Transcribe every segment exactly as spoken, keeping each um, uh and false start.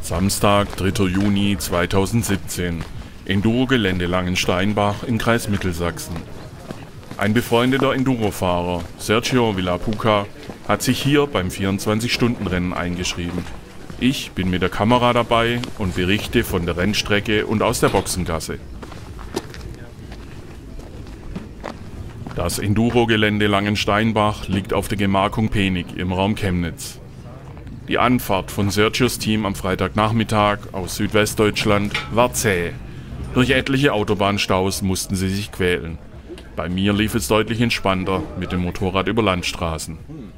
Samstag, dritter Juni zweitausendsiebzehn. Enduro-Gelände Langensteinbach im Kreis Mittelsachsen. Ein befreundeter Endurofahrer, Sergio Villapuca, hat sich hier beim vierundzwanzig-Stunden-Rennen eingeschrieben. Ich bin mit der Kamera dabei und berichte von der Rennstrecke und aus der Boxengasse. Das Enduro-Gelände Langensteinbach liegt auf der Gemarkung Penig im Raum Chemnitz. Die Anfahrt von Sergios Team am Freitagnachmittag aus Südwestdeutschland war zäh. Durch etliche Autobahnstaus mussten sie sich quälen. Bei mir lief es deutlich entspannter mit dem Motorrad über Landstraßen.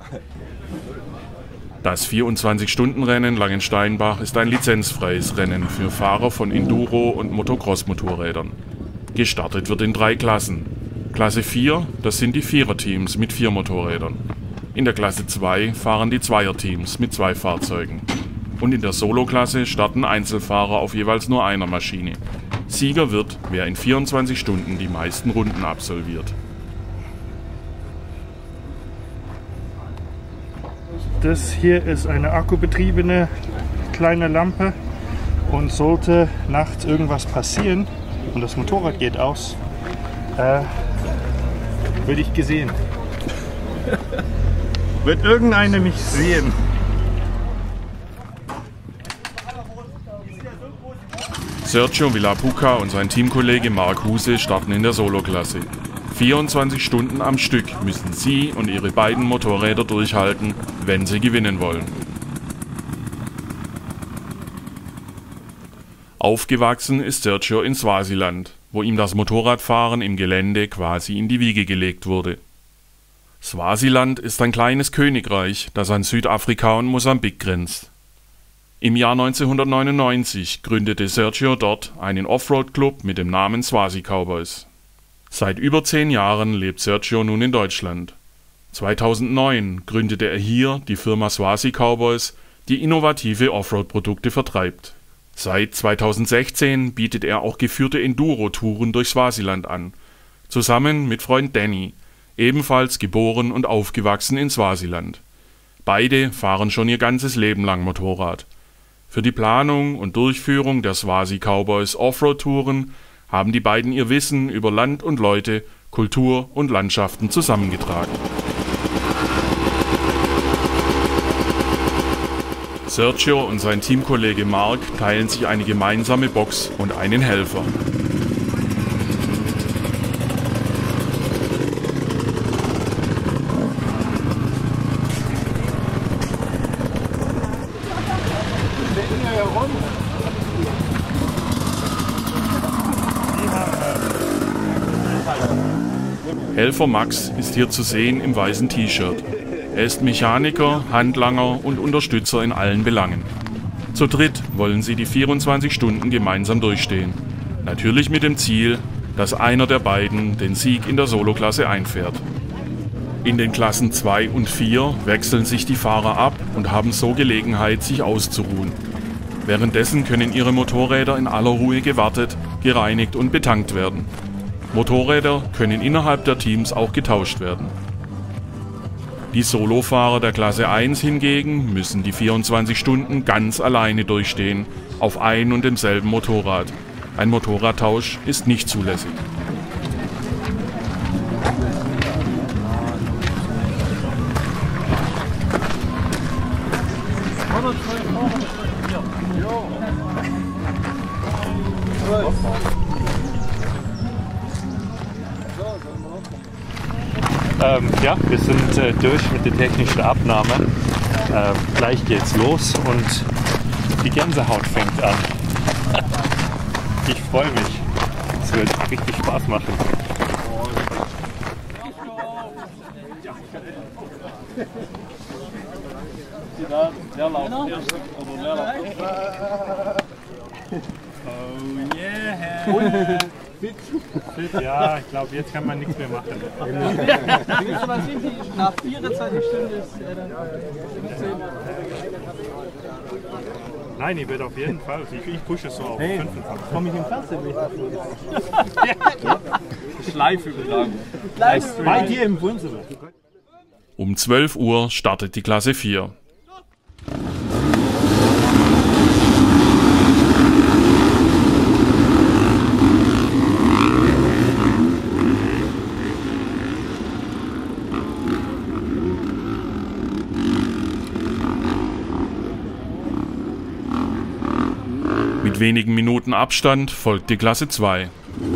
Das vierundzwanzig-Stunden-Rennen Langensteinbach ist ein lizenzfreies Rennen für Fahrer von Enduro- und Motocross-Motorrädern. Gestartet wird in drei Klassen. Klasse vier, das sind die Viererteams mit vier Motorrädern. In der Klasse zwei fahren die Zweierteams mit zwei Fahrzeugen. Und in der Solo-Klasse starten Einzelfahrer auf jeweils nur einer Maschine. Sieger wird, wer in vierundzwanzig Stunden die meisten Runden absolviert. Das hier ist eine akkubetriebene kleine Lampe und sollte nachts irgendwas passieren und das Motorrad geht aus, äh, würde ich gesehen. Wird irgendeiner mich sehen? Sergio Villapuca und sein Teamkollege Mark Huse starten in der Solo-Klasse. vierundzwanzig Stunden am Stück müssen sie und ihre beiden Motorräder durchhalten, wenn sie gewinnen wollen. Aufgewachsen ist Sergio in Swasiland, wo ihm das Motorradfahren im Gelände quasi in die Wiege gelegt wurde. Swasiland ist ein kleines Königreich, das an Südafrika und Mosambik grenzt. Im Jahr neunzehnhundertneunundneunzig gründete Sergio dort einen Offroad-Club mit dem Namen Swasi Cowboys. Seit über zehn Jahren lebt Sergio nun in Deutschland. zweitausendneun gründete er hier die Firma Swasi Cowboys, die innovative Offroad-Produkte vertreibt. Seit zweitausendsechzehn bietet er auch geführte Enduro-Touren durch Swasiland an, zusammen mit Freund Danny, ebenfalls geboren und aufgewachsen in Swasiland. Beide fahren schon ihr ganzes Leben lang Motorrad. Für die Planung und Durchführung der Swasi Cowboys Offroad-Touren haben die beiden ihr Wissen über Land und Leute, Kultur und Landschaften zusammengetragen. Sergio und sein Teamkollege Mark teilen sich eine gemeinsame Box und einen Helfer. Helfer Max ist hier zu sehen im weißen T-Shirt. Er ist Mechaniker, Handlanger und Unterstützer in allen Belangen. Zu dritt wollen sie die vierundzwanzig Stunden gemeinsam durchstehen. Natürlich mit dem Ziel, dass einer der beiden den Sieg in der Solo-Klasse einfährt. In den Klassen zwei und vier wechseln sich die Fahrer ab und haben so Gelegenheit, sich auszuruhen. Währenddessen können ihre Motorräder in aller Ruhe gewartet, gereinigt und betankt werden. Motorräder können innerhalb der Teams auch getauscht werden. Die Solofahrer der Klasse eins hingegen müssen die vierundzwanzig Stunden ganz alleine durchstehen, auf ein und demselben Motorrad. Ein Motorradtausch ist nicht zulässig. Ähm, ja, wir sind äh, durch mit der technischen Abnahme. Ähm, gleich geht's los und die Gänsehaut fängt an. Ich freue mich. Es wird richtig Spaß machen. Oh yeah! Ja, ich glaube, jetzt kann man nichts mehr machen. Nach vierundzwanzig Stunden ist er dann Nein, ich werde auf jeden Fall. Ich, ich pushe es so auf hey. fünfundzwanzig. Komme ich im Fernsehen? Schleifübertragung. Bei dir im Wohnzimmer. Um zwölf Uhr startet die Klasse vier. Mit wenigen Minuten Abstand folgt die Klasse zwei.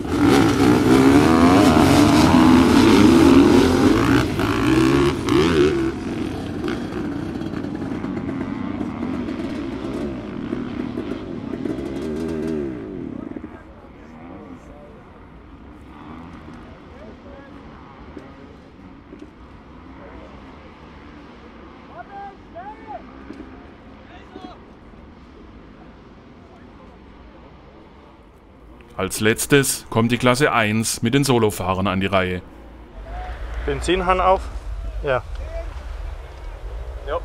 Als letztes kommt die Klasse eins mit den Solofahrern an die Reihe. Benzinhahn auf? Ja. Ja.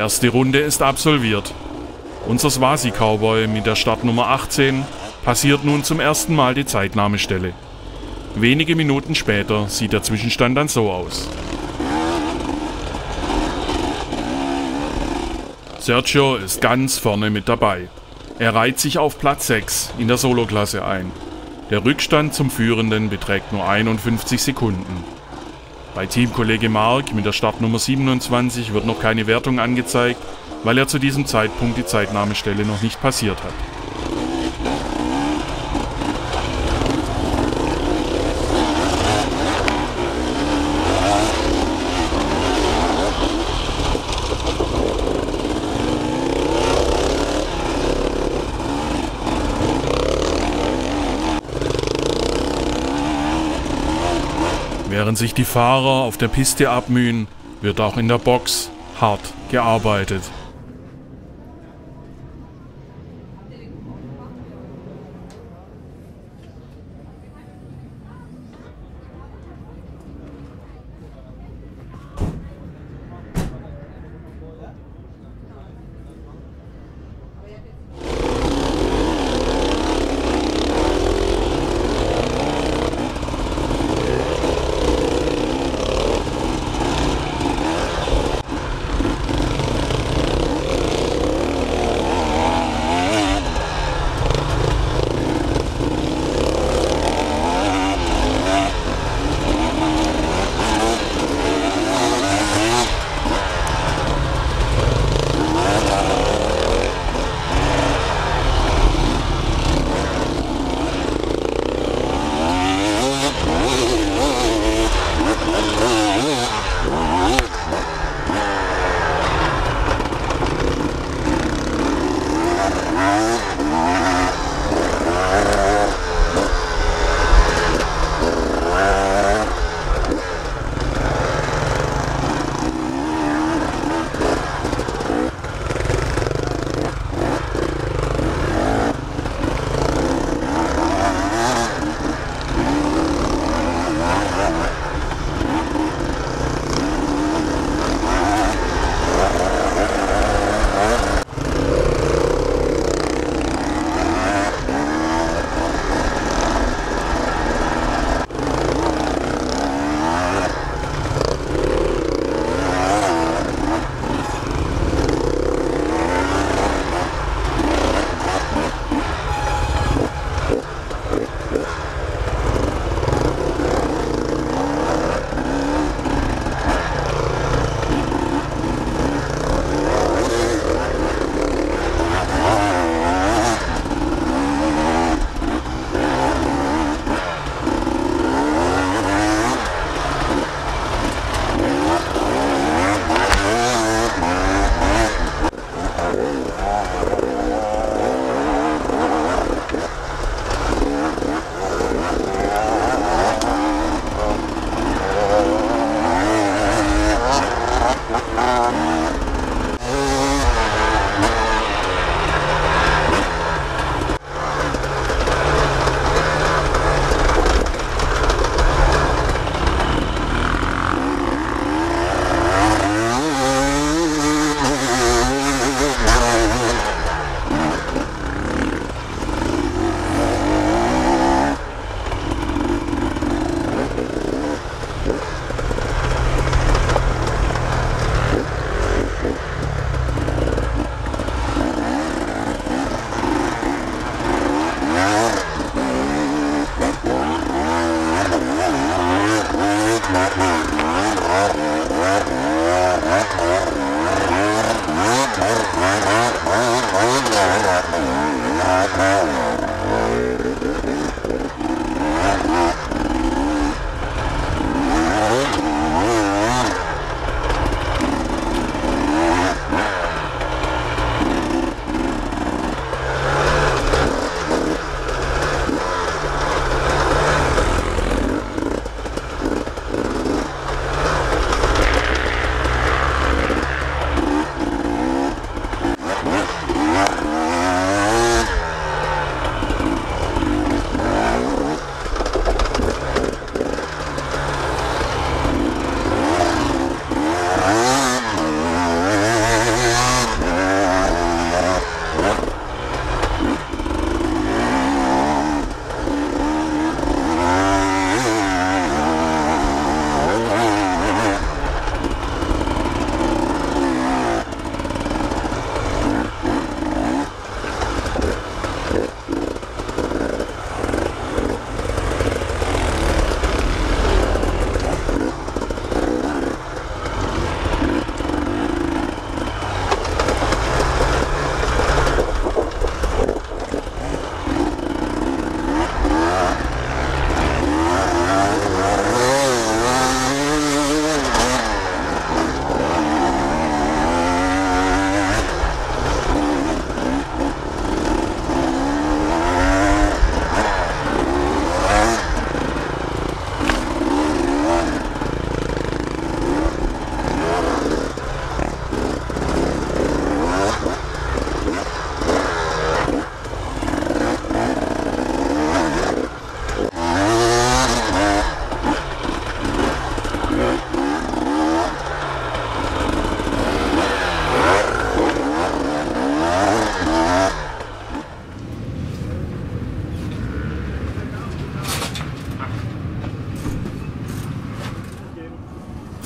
erste Runde ist absolviert. Unser Swasi-Cowboy mit der Startnummer achtzehn passiert nun zum ersten Mal die Zeitnahmestelle. Wenige Minuten später sieht der Zwischenstand dann so aus. Sergio ist ganz vorne mit dabei. Er reiht sich auf Platz sechs in der Solo-Klasse ein. Der Rückstand zum Führenden beträgt nur einundfünfzig Sekunden. Bei Teamkollege Mark mit der Startnummer siebenundzwanzig wird noch keine Wertung angezeigt, weil er zu diesem Zeitpunkt die Zeitnahmestelle noch nicht passiert hat. Während sich die Fahrer auf der Piste abmühen, wird auch in der Box hart gearbeitet.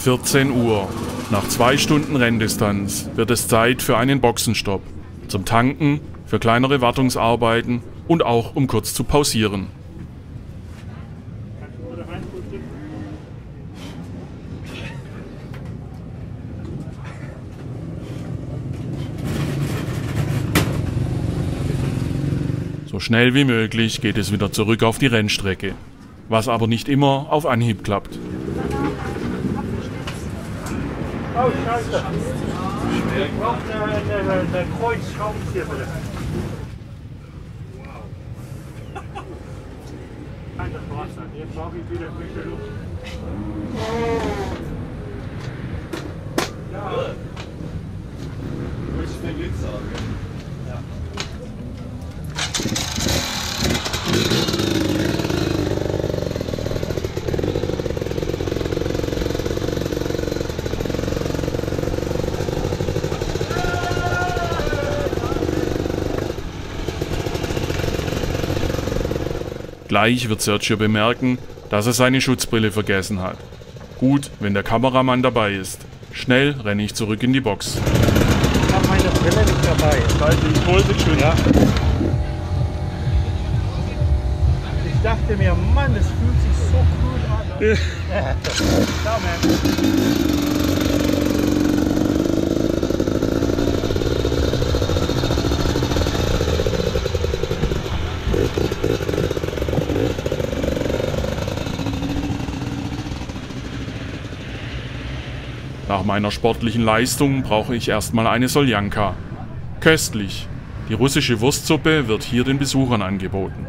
vierzehn Uhr. Nach zwei Stunden Renndistanz wird es Zeit für einen Boxenstopp. Zum Tanken, für kleinere Wartungsarbeiten und auch um kurz zu pausieren. So schnell wie möglich geht es wieder zurück auf die Rennstrecke, was aber nicht immer auf Anhieb klappt. Oh, scheiße. Ich brauche eine, eine, eine Kreuzschraubenzieher, bitte. Nein, das war's dann. Jetzt brauche ich wieder frische Luft. Ja. Du willst den Glitz haben, ja? Ja. Gleich wird Sergio bemerken, dass er seine Schutzbrille vergessen hat. Gut, wenn der Kameramann dabei ist. Schnell renne ich zurück in die Box. Ich habe meine Brille nicht dabei. Scheiße, ich hol sie schon. Ja. Ich dachte mir, Mann, es fühlt sich so cool an. Ciao, man. Nach meiner sportlichen Leistung brauche ich erstmal eine Soljanka. Köstlich. Die russische Wurstsuppe wird hier den Besuchern angeboten.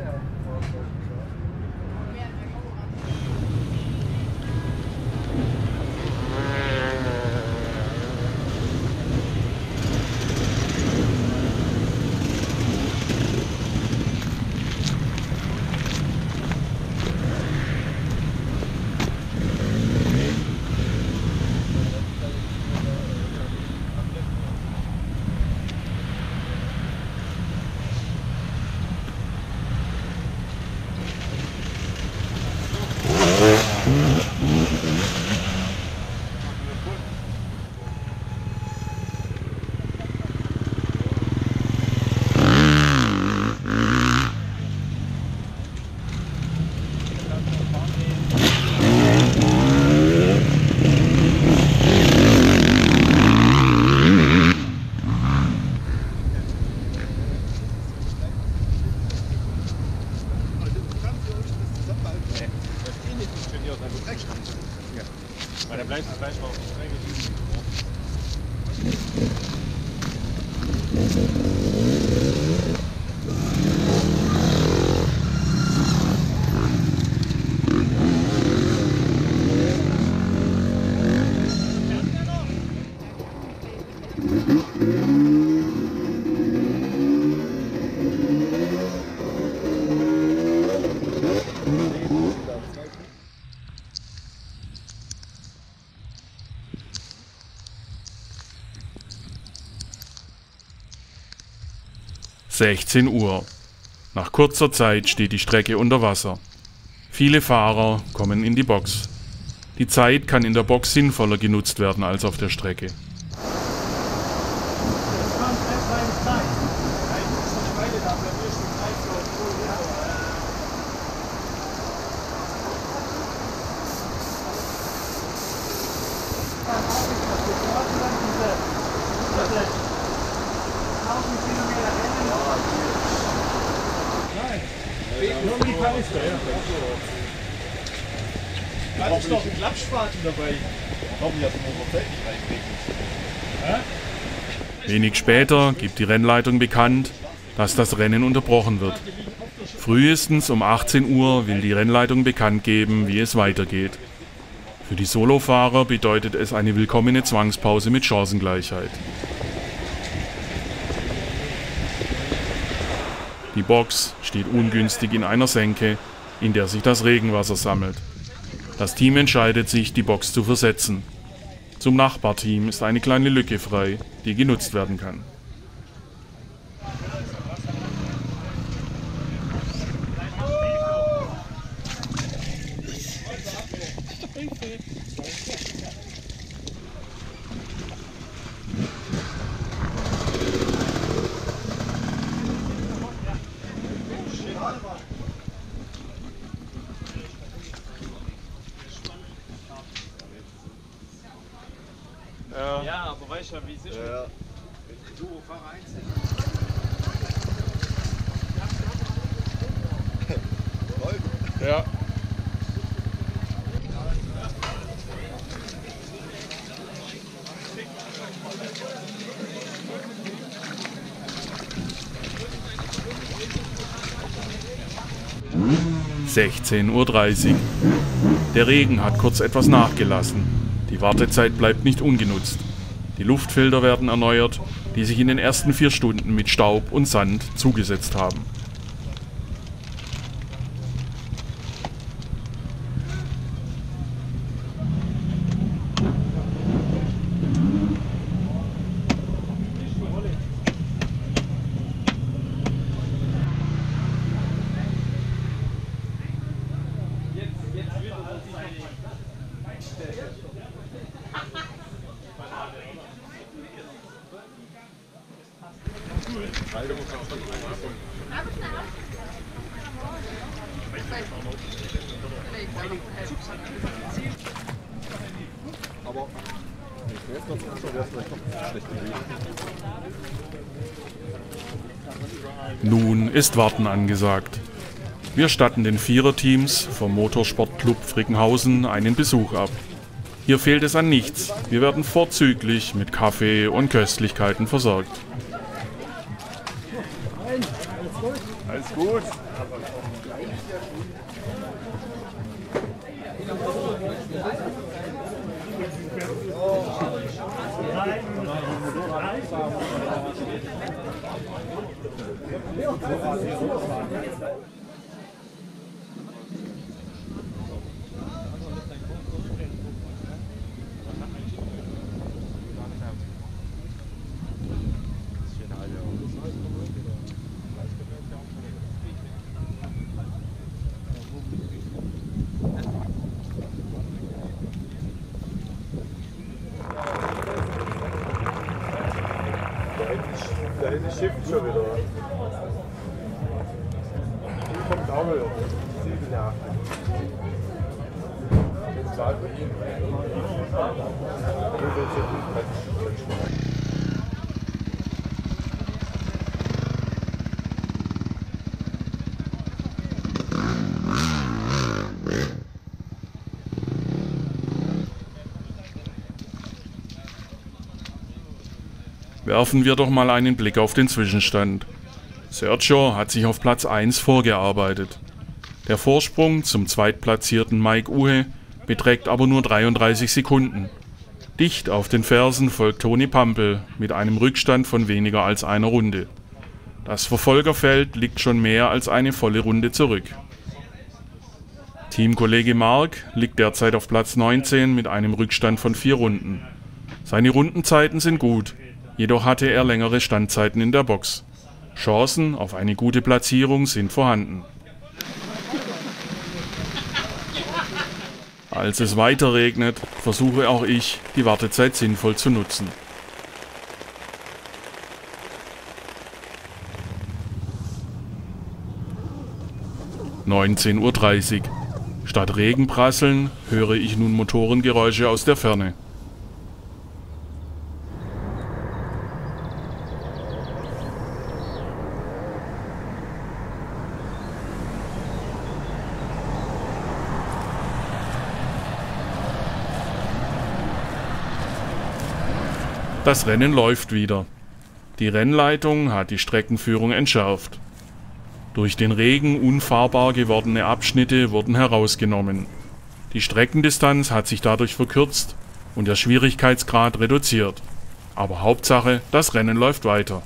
Weil der bleibt gleich mal auf die Strecke liegen. sechzehn Uhr. Nach kurzer Zeit steht die Strecke unter Wasser. Viele Fahrer kommen in die Box. Die Zeit kann in der Box sinnvoller genutzt werden als auf der Strecke. Da ist noch ein Klappspaten dabei. Ich hoffe, dass man das nicht reinbringt. Wenig später gibt die Rennleitung bekannt, dass das Rennen unterbrochen wird. Frühestens um achtzehn Uhr will die Rennleitung bekannt geben, wie es weitergeht. Für die Solofahrer bedeutet es eine willkommene Zwangspause mit Chancengleichheit. Die Box steht ungünstig in einer Senke, in der sich das Regenwasser sammelt. Das Team entscheidet sich, die Box zu versetzen. Zum Nachbarteam ist eine kleine Lücke frei, die genutzt werden kann. Ja. Ja, aber weißt du, wie es ist? Ja. Du, fahr eins. Ja. sechzehn Uhr dreißig. Der Regen hat kurz etwas nachgelassen. Die Wartezeit bleibt nicht ungenutzt. Die Luftfilter werden erneuert, die sich in den ersten vier Stunden mit Staub und Sand zugesetzt haben. Aber jetzt noch zu wäre es vielleicht doch schlecht gewesen. Nun ist Warten angesagt. Wir statten den Viererteams vom Motorsportclub Frickenhausen einen Besuch ab. Hier fehlt es an nichts. Wir werden vorzüglich mit Kaffee und Köstlichkeiten versorgt. Alles gut. Da hinten schifft schon wieder. Hier kommt auch wieder. Sieben Jahre. Jetzt zahlt man ihn. Werfen wir doch mal einen Blick auf den Zwischenstand. Sergio hat sich auf Platz eins vorgearbeitet. Der Vorsprung zum zweitplatzierten Mike Uhe beträgt aber nur dreiunddreißig Sekunden. Dicht auf den Fersen folgt Toni Pampel mit einem Rückstand von weniger als einer Runde. Das Verfolgerfeld liegt schon mehr als eine volle Runde zurück. Teamkollege Mark liegt derzeit auf Platz neunzehn mit einem Rückstand von vier Runden. Seine Rundenzeiten sind gut. Jedoch hatte er längere Standzeiten in der Box. Chancen auf eine gute Platzierung sind vorhanden. Als es weiter regnet, versuche auch ich, die Wartezeit sinnvoll zu nutzen. neunzehn Uhr dreißig. Statt Regenprasseln höre ich nun Motorengeräusche aus der Ferne. Das Rennen läuft wieder. Die Rennleitung hat die Streckenführung entschärft. Durch den Regen unfahrbar gewordene Abschnitte wurden herausgenommen. Die Streckendistanz hat sich dadurch verkürzt und der Schwierigkeitsgrad reduziert. Aber Hauptsache, das Rennen läuft weiter.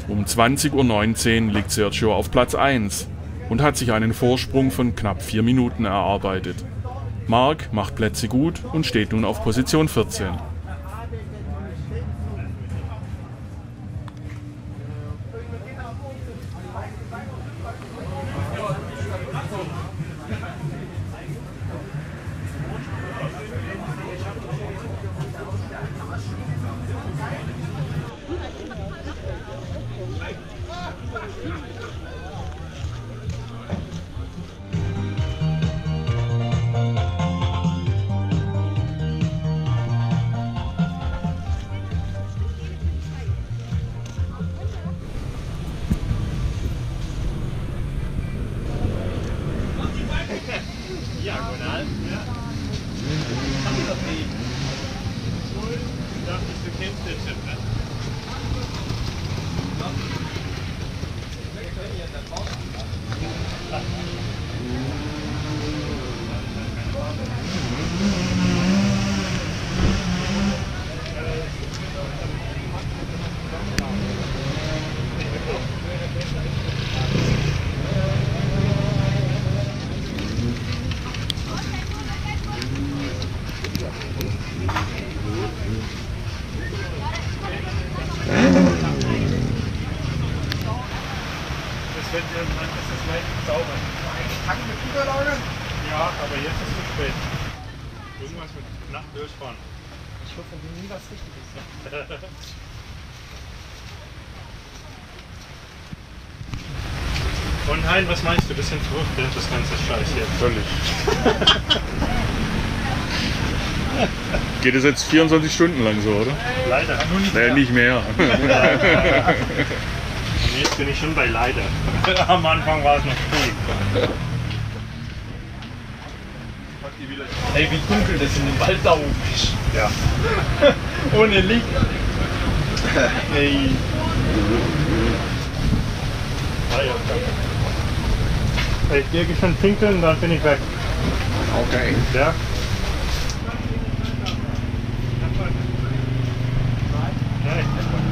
Um zwanzig Uhr neunzehn liegt Sergio auf Platz eins und hat sich einen Vorsprung von knapp vier Minuten erarbeitet. Marc macht Plätze gut und steht nun auf Position vierzehn. Diagonal. Ja. Haben wir das nicht? Ich dachte, du kennst den Chip, ne? Das wird irgendwann, das ist leicht sauber. Tank mit Überlagen? Ja, aber jetzt ist es zu spät. Irgendwas mit Nacht durchfahren. Ich hoffe, wir nie was Richtiges. Und Hein, was meinst du? Bisschen verrückt, ne? Das ganze Scheiß hier. Völlig. Geht es jetzt vierundzwanzig Stunden lang so, oder? Leider. Nur nicht Nee, nicht mehr. Und jetzt bin ich schon bei leider. Am Anfang war es noch cool. Ey, wie dunkel das in dem Wald da oben ist. Ja. Ohne Licht. Ey. Ah, ja. Ich gehe schon pinkeln, dann bin ich weg. Okay. Ja? Nein.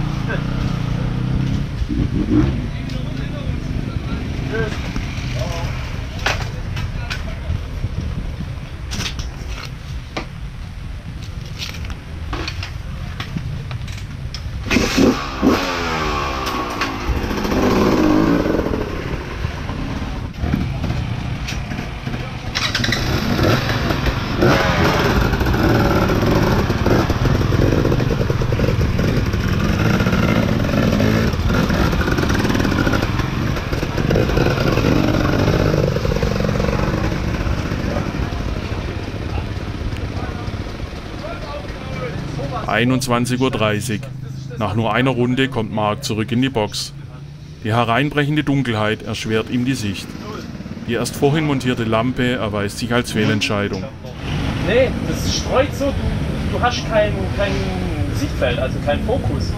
einundzwanzig Uhr dreißig. Nach nur einer Runde kommt Marc zurück in die Box. Die hereinbrechende Dunkelheit erschwert ihm die Sicht. Die erst vorhin montierte Lampe erweist sich als Fehlentscheidung. Nee, das streut so, du, du hast kein, kein Sichtfeld, also kein Fokus.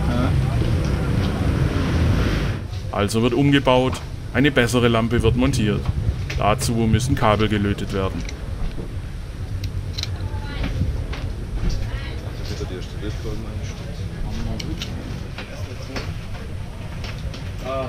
Also wird umgebaut, eine bessere Lampe wird montiert. Dazu müssen Kabel gelötet werden. Ah,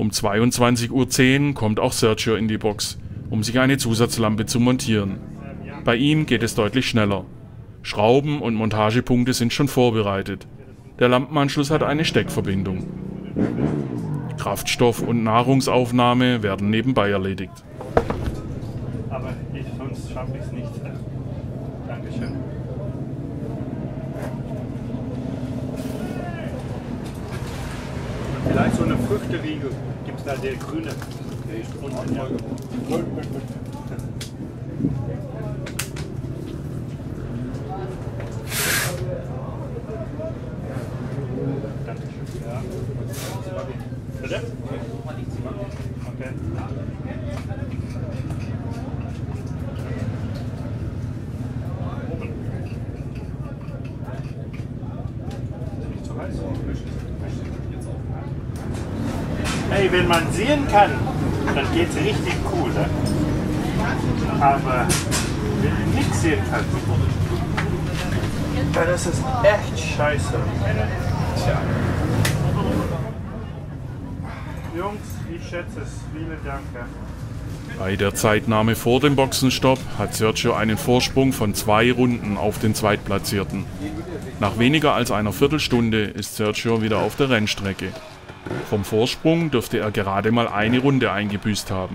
Um zweiundzwanzig Uhr zehn kommt auch Sergio in die Box, um sich eine Zusatzlampe zu montieren. Bei ihm geht es deutlich schneller. Schrauben und Montagepunkte sind schon vorbereitet. Der Lampenanschluss hat eine Steckverbindung. Kraftstoff- und Nahrungsaufnahme werden nebenbei erledigt. Aber ich, sonst schaffe ich es nicht. Dankeschön. Vielleicht so eine Früchteriegel. Gibt es da der grüne? Und, ja. Bitte? Okay. Hey, wenn man sehen kann, dann geht's richtig cool, ne? Aber wenn du nichts sehen kannst, dann ist es echt scheiße. Tja. Jungs, ich schätze es. Vielen Dank. Bei der Zeitnahme vor dem Boxenstopp hat Sergio einen Vorsprung von zwei Runden auf den Zweitplatzierten. Nach weniger als einer Viertelstunde ist Sergio wieder auf der Rennstrecke. Vom Vorsprung dürfte er gerade mal eine Runde eingebüßt haben.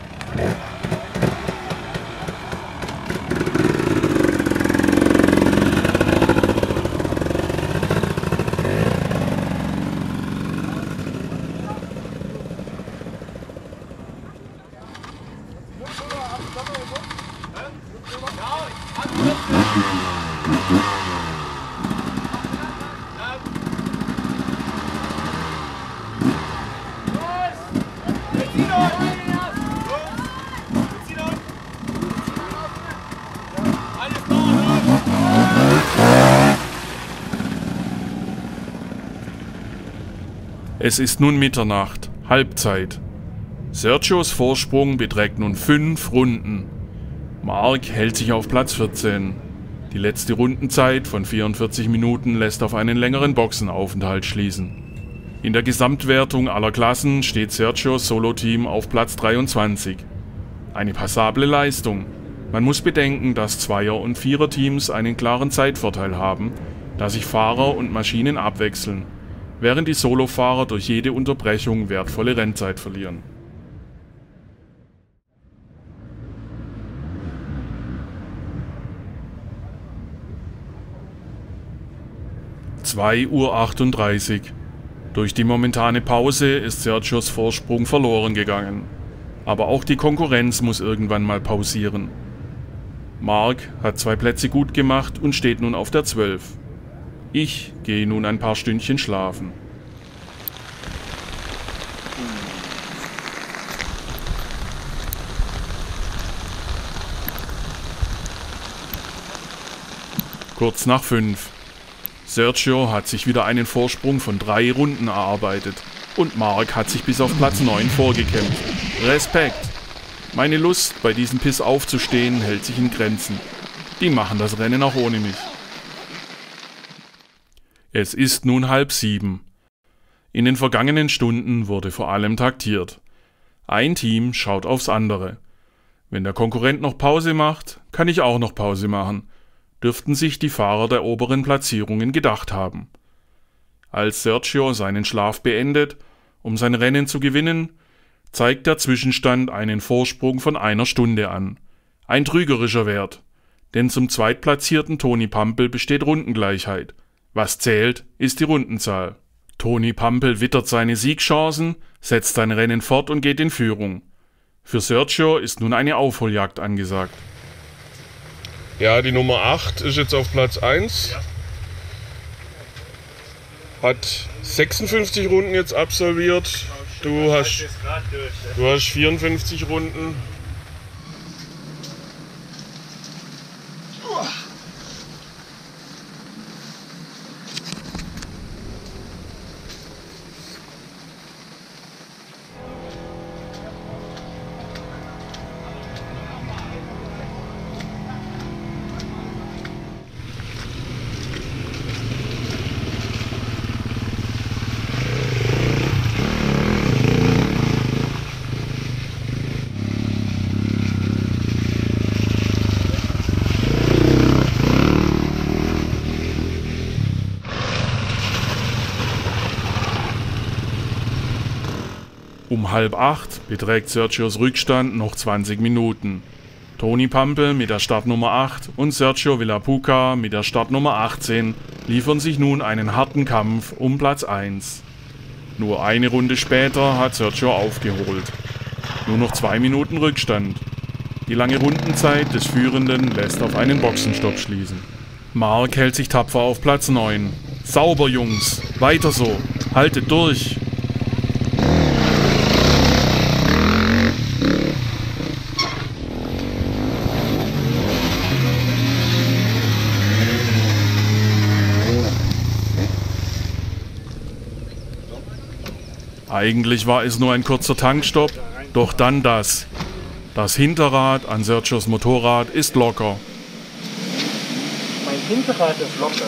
Es ist nun Mitternacht, Halbzeit. Sergios Vorsprung beträgt nun fünf Runden. Marc hält sich auf Platz vierzehn. Die letzte Rundenzeit von vierundvierzig Minuten lässt auf einen längeren Boxenaufenthalt schließen. In der Gesamtwertung aller Klassen steht Sergios Solo-Team auf Platz dreiundzwanzig. Eine passable Leistung. Man muss bedenken, dass Zweier- und Vierer-Teams einen klaren Zeitvorteil haben, da sich Fahrer und Maschinen abwechseln, während die Solofahrer durch jede Unterbrechung wertvolle Rennzeit verlieren. zwei Uhr achtunddreißig. Durch die momentane Pause ist Sergios Vorsprung verloren gegangen. Aber auch die Konkurrenz muss irgendwann mal pausieren. Marc hat zwei Plätze gut gemacht und steht nun auf der zwölf. Ich gehe nun ein paar Stündchen schlafen. Kurz nach fünf. Sergio hat sich wieder einen Vorsprung von drei Runden erarbeitet und Marc hat sich bis auf Platz neun vorgekämpft. Respekt! Meine Lust, bei diesem Piss aufzustehen, hält sich in Grenzen. Die machen das Rennen auch ohne mich. Es ist nun halb sieben. In den vergangenen Stunden wurde vor allem taktiert. Ein Team schaut aufs andere. Wenn der Konkurrent noch Pause macht, kann ich auch noch Pause machen, dürften sich die Fahrer der oberen Platzierungen gedacht haben. Als Sergio seinen Schlaf beendet, um sein Rennen zu gewinnen, zeigt der Zwischenstand einen Vorsprung von einer Stunde an. Ein trügerischer Wert, denn zum zweitplatzierten Toni Pampel besteht Rundengleichheit. Was zählt, ist die Rundenzahl. Toni Pampel wittert seine Siegchancen, setzt sein Rennen fort und geht in Führung. Für Sergio ist nun eine Aufholjagd angesagt. Ja, die Nummer acht ist jetzt auf Platz eins. Hat sechsundfünfzig Runden jetzt absolviert. Du hast, du hast vierundfünfzig Runden. Um halb acht beträgt Sergios Rückstand noch zwanzig Minuten. Tony Pampel mit der Startnummer acht und Sergio Villapuca mit der Startnummer achtzehn liefern sich nun einen harten Kampf um Platz eins. Nur eine Runde später hat Sergio aufgeholt. Nur noch zwei Minuten Rückstand. Die lange Rundenzeit des Führenden lässt auf einen Boxenstopp schließen. Marc hält sich tapfer auf Platz neun. Sauber, Jungs! Weiter so! Haltet durch! Eigentlich war es nur ein kurzer Tankstopp, doch dann das. Das Hinterrad an Sergios Motorrad ist locker. Mein Hinterrad ist locker.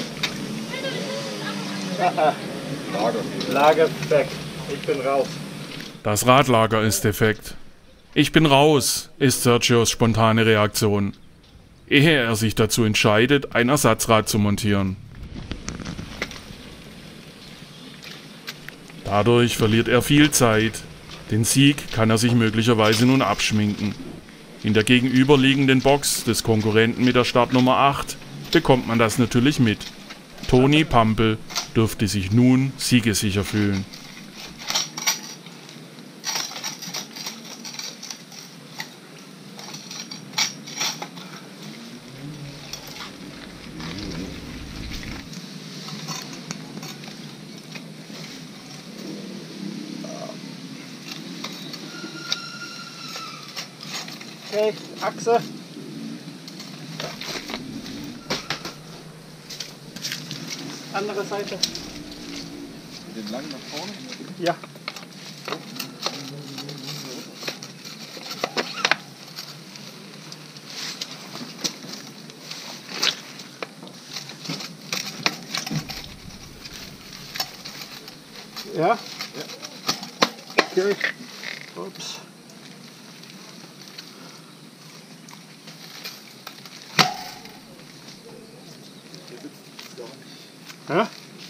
Lager. Lager defekt. Ich bin raus. Das Radlager ist defekt. Ich bin raus, ist Sergios spontane Reaktion, ehe er sich dazu entscheidet, ein Ersatzrad zu montieren. Dadurch verliert er viel Zeit. Den Sieg kann er sich möglicherweise nun abschminken. In der gegenüberliegenden Box des Konkurrenten mit der Startnummer acht bekommt man das natürlich mit. Tony Pampel dürfte sich nun siegessicher fühlen. Okay, Achse. Andere Seite. Den lang nach vorne? Ja. Ja? Ja. Okay. Ups. Ja?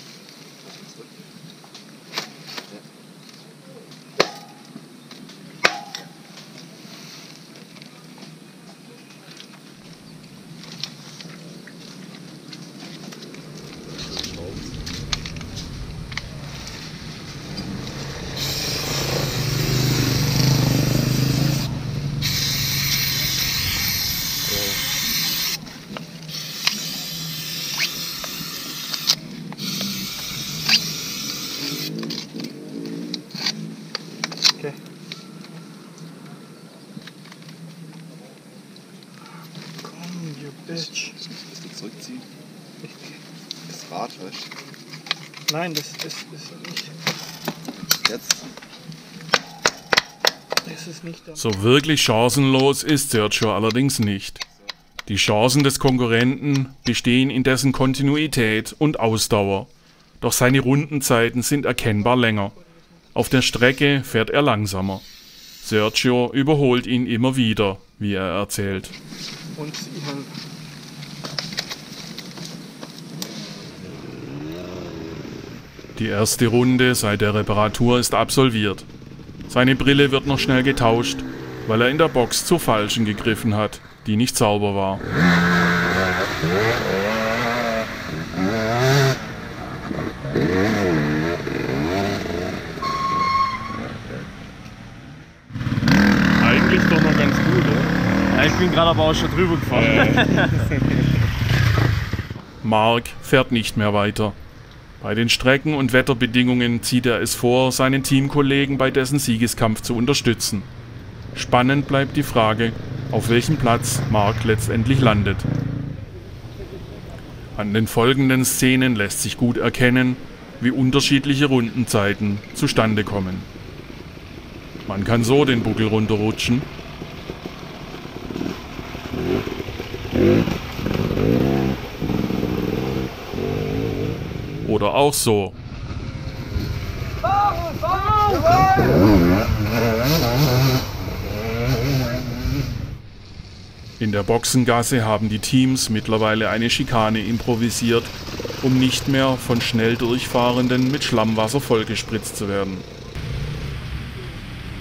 Okay. Komm, you bitch. Das musst du zurückziehen. Das Rad, weißt du? Nein, das ist, ist nicht. Jetzt. Das ist nicht. So wirklich chancenlos ist Sergio allerdings nicht. Die Chancen des Konkurrenten bestehen in dessen Kontinuität und Ausdauer. Doch seine Rundenzeiten sind erkennbar länger. Auf der Strecke fährt er langsamer. Sergio überholt ihn immer wieder, wie er erzählt. Und ihren. Die erste Runde seit der Reparatur ist absolviert. Seine Brille wird noch schnell getauscht, weil er in der Box zur falschen gegriffen hat, die nicht sauber war. Eigentlich doch noch ganz gut, oder? Ja, ich bin gerade aber auch schon drüber gefahren. Marc fährt nicht mehr weiter. Bei den Strecken- und Wetterbedingungen zieht er es vor, seinen Teamkollegen bei dessen Siegeskampf zu unterstützen. Spannend bleibt die Frage, auf welchem Platz Marc letztendlich landet. An den folgenden Szenen lässt sich gut erkennen, wie unterschiedliche Rundenzeiten zustande kommen. Man kann so den Buckel runterrutschen. Oder auch so. In der Boxengasse haben die Teams mittlerweile eine Schikane improvisiert, um nicht mehr von schnell Durchfahrenden mit Schlammwasser vollgespritzt zu werden.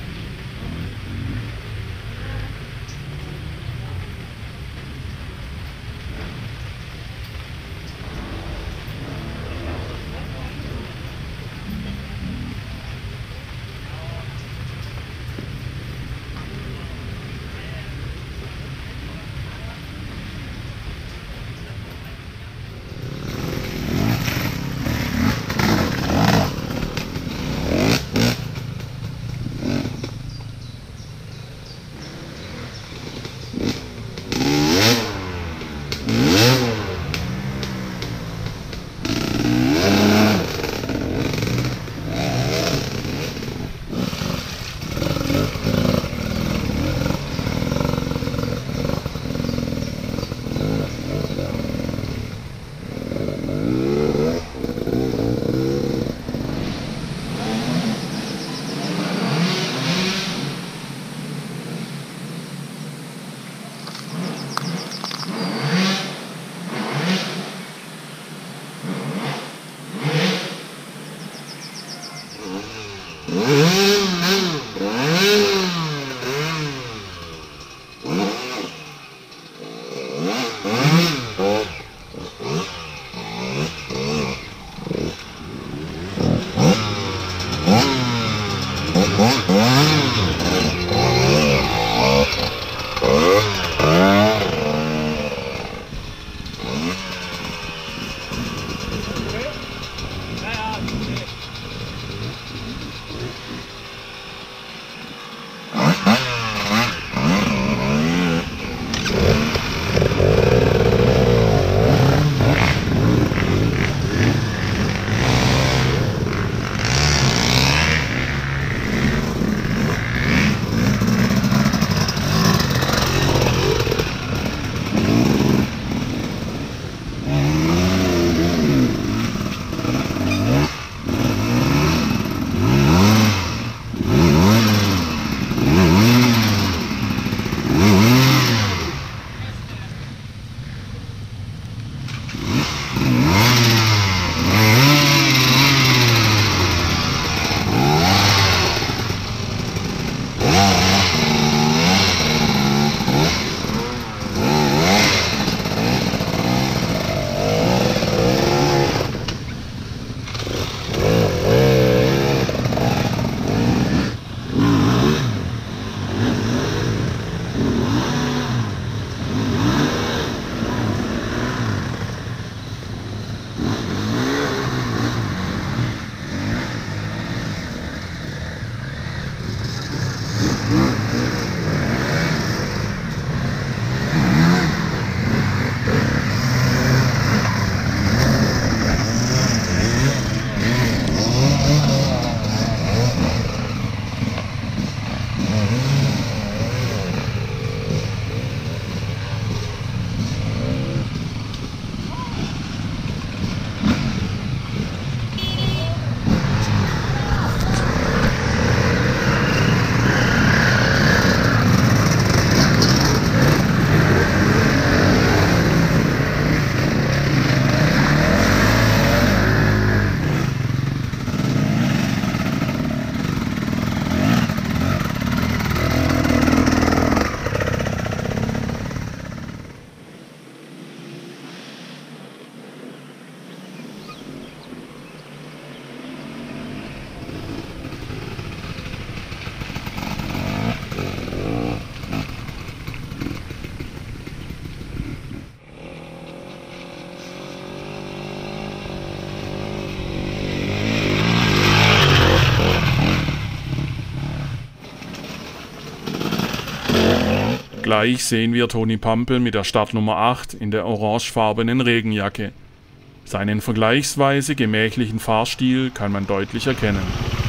Gleich sehen wir Toni Pampel mit der Startnummer acht in der orangefarbenen Regenjacke. Seinen vergleichsweise gemächlichen Fahrstil kann man deutlich erkennen.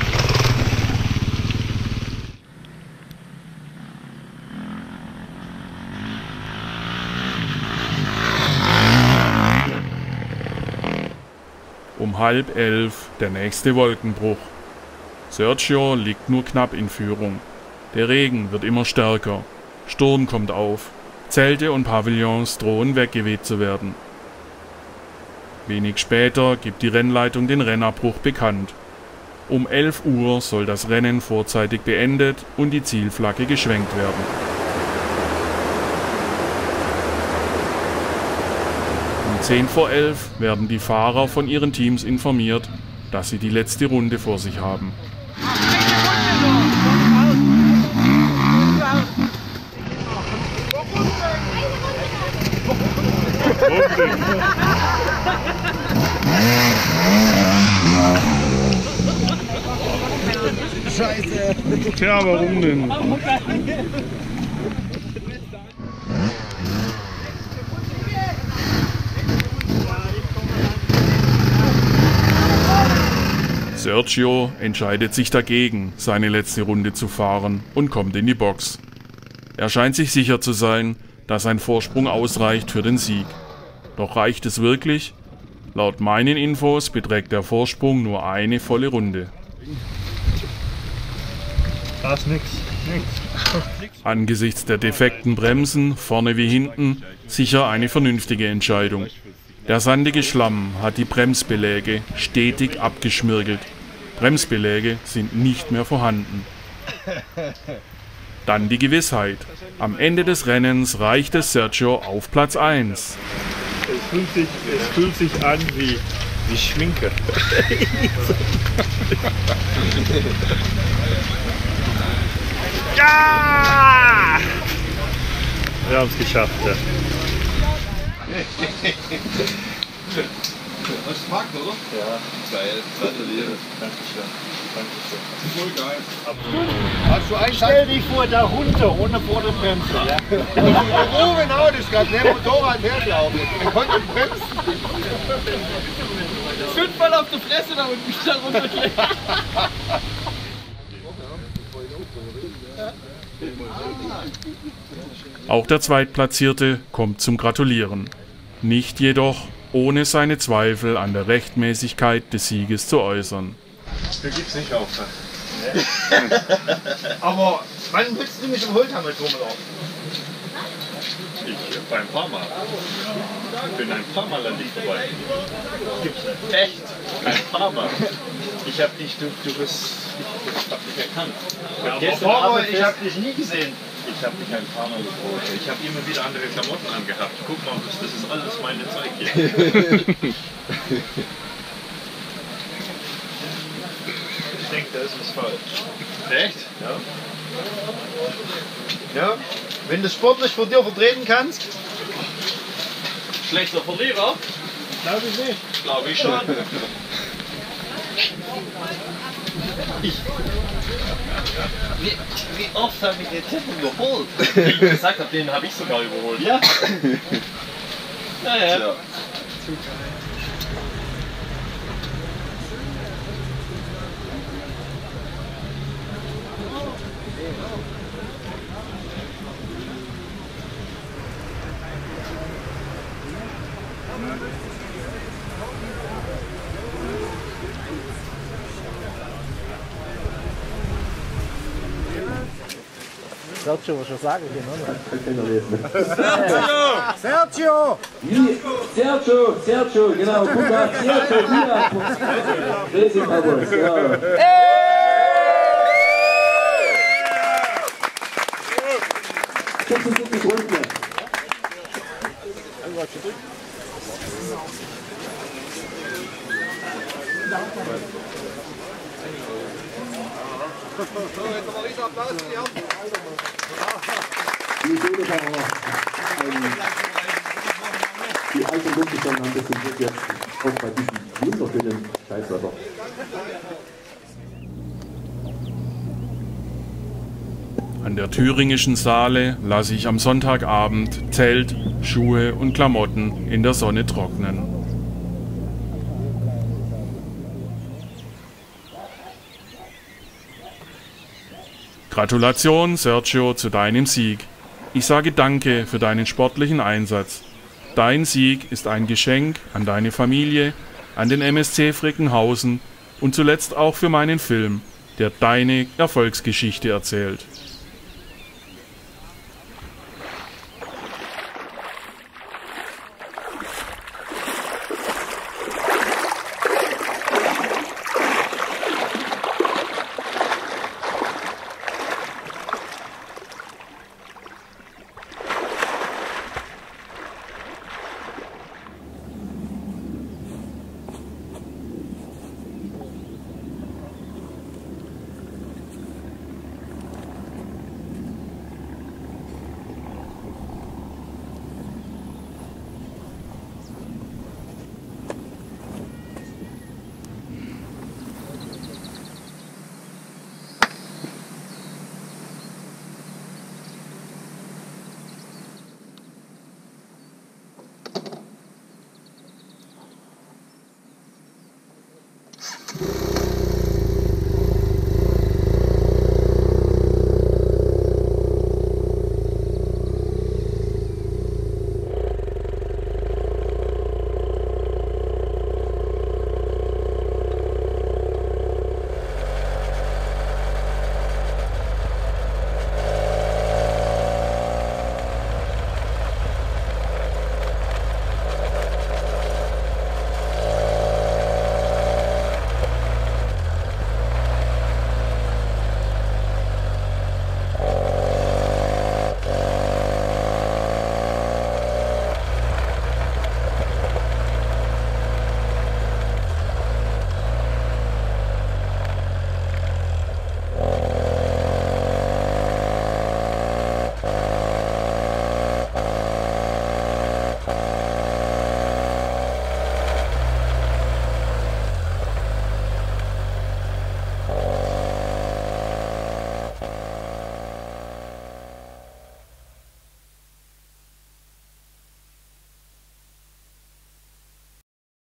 Um halb elf der nächste Wolkenbruch. Sergio liegt nur knapp in Führung. Der Regen wird immer stärker. Sturm kommt auf. Zelte und Pavillons drohen weggeweht zu werden. Wenig später gibt die Rennleitung den Rennabbruch bekannt. Um elf Uhr soll das Rennen vorzeitig beendet und die Zielflagge geschwenkt werden. Um zehn vor elf werden die Fahrer von ihren Teams informiert, dass sie die letzte Runde vor sich haben. Scheiße! Tja, warum denn? Sergio entscheidet sich dagegen, seine letzte Runde zu fahren und kommt in die Box. Er scheint sich sicher zu sein, dass ein Vorsprung ausreicht für den Sieg. Doch reicht es wirklich? Laut meinen Infos beträgt der Vorsprung nur eine volle Runde. Da ist nix, nix. Angesichts der defekten Bremsen, vorne wie hinten, sicher eine vernünftige Entscheidung. Der sandige Schlamm hat die Bremsbeläge stetig abgeschmirgelt. Bremsbeläge sind nicht mehr vorhanden. Dann die Gewissheit. Am Ende des Rennens reicht es Sergio auf Platz eins. Es fühlt sich, es fühlt sich an wie, wie Schminke. Ja! Wir haben es geschafft. Ja. Das ist Fakt, oder? Ja, geil. Gratuliere. Dankeschön. Dankeschön. Voll geil. Hast du einen Stell dich vor, da runter, ohne Vorderbremse. Ja? Oben Auto ist gerade neben dem Motorrad hergelaufen. Er konnte bremsen. Fünfmal auf der Fresse da unten wieder runtergelegt. Auch der Zweitplatzierte kommt zum Gratulieren. Nicht jedoch, ohne seine Zweifel an der Rechtmäßigkeit des Sieges zu äußern. Du gibst nicht auf. Aber wann willst du mich im Holzhammer rumlaufen? Ich beim paar Mal. Ich bin ein paar Mal an dich vorbei. Gibt's nicht. Echt? Ein paar Mal. Ich hab dich, du, du bist, ich hab dich erkannt. Ja, Gestern aber Abend ich habe dich nie gesehen. Ich habe dich ein paar Mal getroffen. Ich habe immer wieder andere Klamotten angehabt. Guck mal, das, das ist alles meine Zeug hier. Ich denke, da ist was falsch. Echt? Ja. Ja? Wenn du sportlich vor dir vertreten kannst? Schlechter Verlierer? Glaube ich nicht. Glaube ich schon. Ich. Wie, wie oft habe ich den Tipp überholt? Wie ich gesagt habe, den habe ich sogar überholt. Ja. Naja. Ja. Sergio, was schon sagen können, Sergio! Sergio! Sergio, Sergio, genau, guck mal, Sergio, hier. Racing Cowboys, genau. sechsundsiebzig Runden. Die Seelefahrer, die alten Luftbestände haben das zum Glück jetzt auch bei diesem wunderschönen Scheißwetter. An der thüringischen Saale lasse ich am Sonntagabend Zelt, Schuhe und Klamotten in der Sonne trocknen. Gratulation, Sergio, zu deinem Sieg. Ich sage Danke für deinen sportlichen Einsatz. Dein Sieg ist ein Geschenk an deine Familie, an den M S C Frickenhausen und zuletzt auch für meinen Film, der deine Erfolgsgeschichte erzählt.